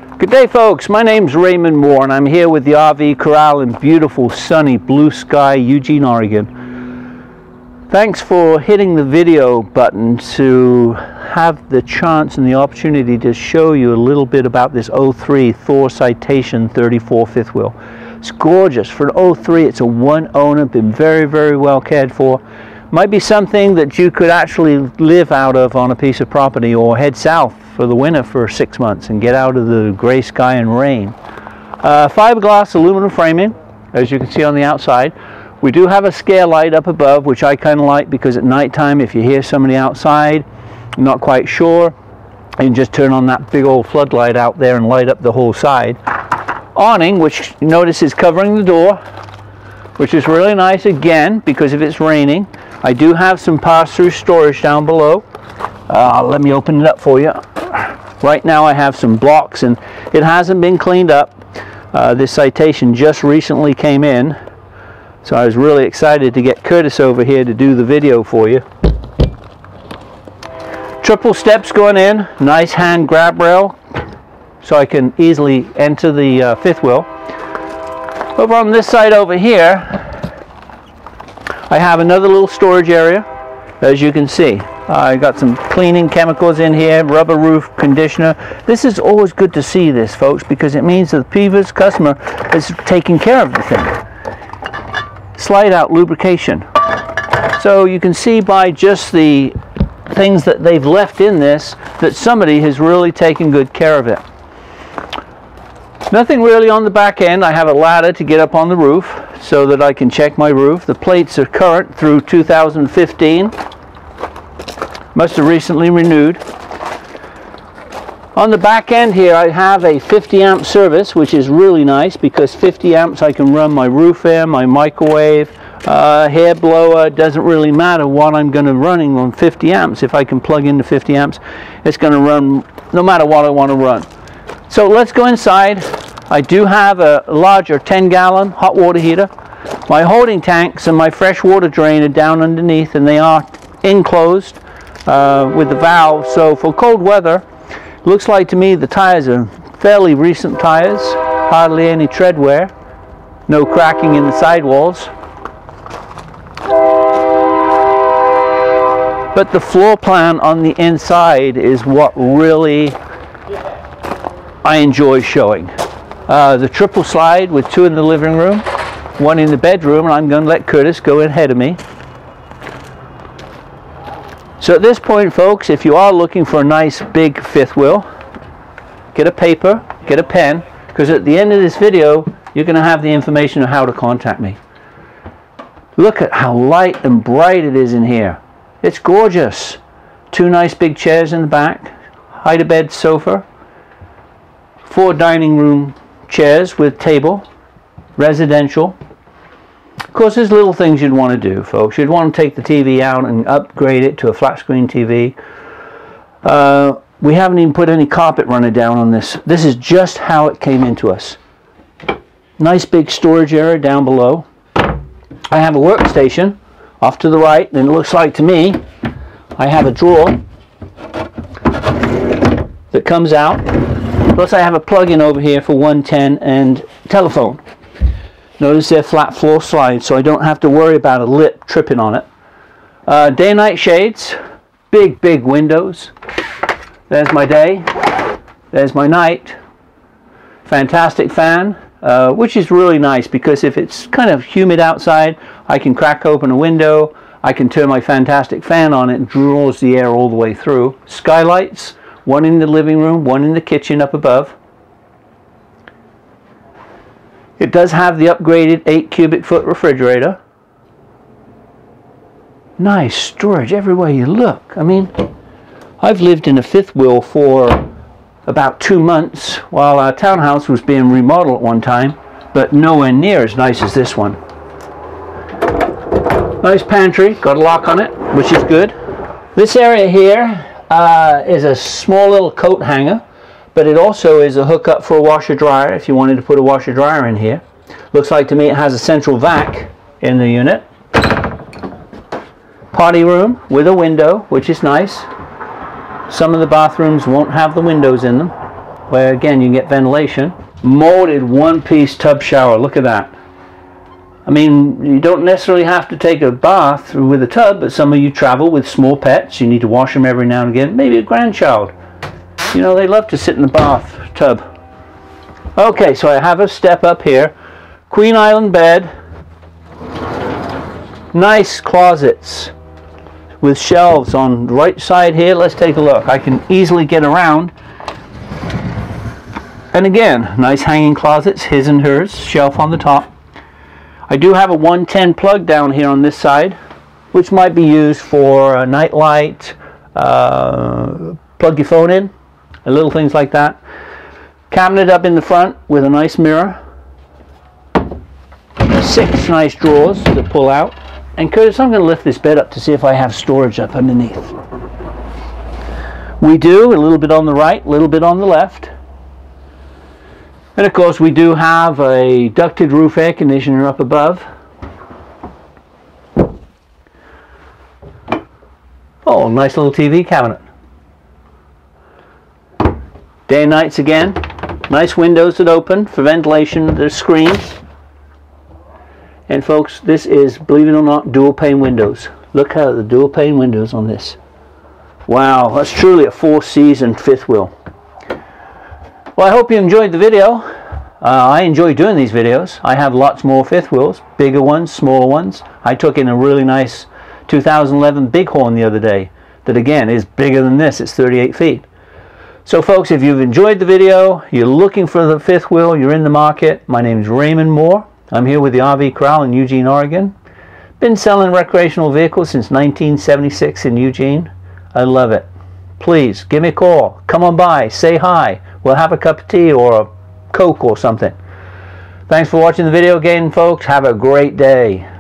Good day, folks. My name's Raymond Moore, and I'm here with the RV Corral in beautiful, sunny, blue sky, Eugene, Oregon. Thanks for hitting the video button to have the chance and the opportunity to show you a little bit about this 03 Thor Citation 34 fifth wheel. It's gorgeous. For an 03, it's a one owner, been very, very well cared for. Might be something that you could actually live out of on a piece of property, or head south for the winter for 6 months and get out of the gray sky and rain. Fiberglass aluminum framing, as you can see on the outside. We do have a scare light up above, which I kind of like, because at nighttime, if you hear somebody outside, I'm not quite sure, you can just turn on that big old floodlight out there and light up the whole side. Awning, which you notice is covering the door, which is really nice again, because if it's raining. I do have some pass-through storage down below. Let me open it up for you. Right now I have some blocks, and it hasn't been cleaned up. This Citation just recently came in, so I was really excited to get Curtis over here to do the video for you. Triple steps going in, nice hand grab rail, so I can easily enter the fifth wheel. Over on this side over here, I have another little storage area, as you can see. I got some cleaning chemicals in here, rubber roof conditioner. This is always good to see this, folks, because it means that the previous customer is taking care of the thing. Slide out lubrication. So you can see by just the things that they've left in this that somebody has really taken good care of it. Nothing really on the back end. I have a ladder to get up on the roof so that I can check my roof. The plates are current through 2015. Must have recently renewed. On the back end here, I have a 50 amp service, which is really nice, because 50 amps I can run my roof air, my microwave, hair blower. It doesn't really matter what I'm going to running on 50 amps. If I can plug into 50 amps, it's going to run no matter what I want to run. So let's go inside. I do have a larger 10-gallon hot water heater. My holding tanks and my fresh water drain are down underneath, and they are enclosed with the valve. So for cold weather, looks like to me the tires are fairly recent tires, hardly any tread wear, no cracking in the sidewalls. But the floor plan on the inside is what really I enjoy showing. The triple slide with 2 in the living room, 1 in the bedroom, and I'm going to let Curtis go ahead of me. So at this point, folks, if you are looking for a nice big fifth wheel, get a paper, get a pen, because at the end of this video, you're going to have the information on how to contact me. Look at how light and bright it is in here. It's gorgeous. 2 nice big chairs in the back, hide-a-bed sofa, 4 dining room chairs with table, residential. Of course, there's little things you'd want to do, folks. You'd want to take the TV out and upgrade it to a flat screen TV. We haven't even put any carpet runner down on this. This is just how it came into us. Nice big storage area down below. I have a workstation off to the right, and it looks like to me I have a drawer that comes out. Plus I have a plug-in over here for 110 and telephone. Notice they're flat floor slides, so I don't have to worry about a lip tripping on it. Day and night shades, big windows. There's my day, there's my night. Fantastic fan, which is really nice, because if it's kind of humid outside, I can crack open a window, I can turn my fantastic fan on, it draws the air all the way through. Skylights, 1 in the living room, 1 in the kitchen up above. It does have the upgraded 8 cubic foot refrigerator. Nice storage everywhere you look. I mean, I've lived in a fifth wheel for about 2 months while our townhouse was being remodeled at one time, but nowhere near as nice as this one. Nice pantry, got a lock on it, which is good. This area here is a small little coat hanger, but it also is a hookup for a washer dryer if you wanted to put a washer dryer in here. Looks like to me it has a central vac in the unit. Potty room with a window, which is nice. Some of the bathrooms won't have the windows in them. where again you can get ventilation. Molded one-piece tub shower. Look at that. I mean, you don't necessarily have to take a bath with a tub, but some of you travel with small pets. You need to wash them every now and again. Maybe a grandchild. You know, they love to sit in the bathtub. Okay, so I have a step up here. Queen Island bed. Nice closets with shelves on the right side here. Let's take a look. I can easily get around. And again, nice hanging closets, his and hers, shelf on the top. I do have a 110 plug down here on this side, which might be used for a night light, plug your phone in, and little things like that. Cabinet up in the front with a nice mirror. 6 nice drawers to pull out. And Curtis, I'm going to lift this bed up to see if I have storage up underneath. We do, a little bit on the right, a little bit on the left. And of course we do have a ducted roof air conditioner up above. Oh, nice little TV cabinet. Day and nights again. Nice windows that open for ventilation. There's screens. And folks, this is, believe it or not, dual pane windows. Look at the dual pane windows on this. Wow, that's truly a 4-season fifth wheel. Well, I hope you enjoyed the video. I enjoy doing these videos. I have lots more fifth wheels, bigger ones, smaller ones. I took in a really nice 2011 Bighorn the other day that again is bigger than this. It's 38 feet. So folks, if you've enjoyed the video, you're looking for the fifth wheel, you're in the market, my name is Raymond Moore. I'm here with the RV Corral in Eugene, Oregon. Been selling recreational vehicles since 1976 in Eugene. I love it. Please, give me a call. Come on by. Say hi. We'll have a cup of tea or a Coke or something. Thanks for watching the video again, folks. Have a great day.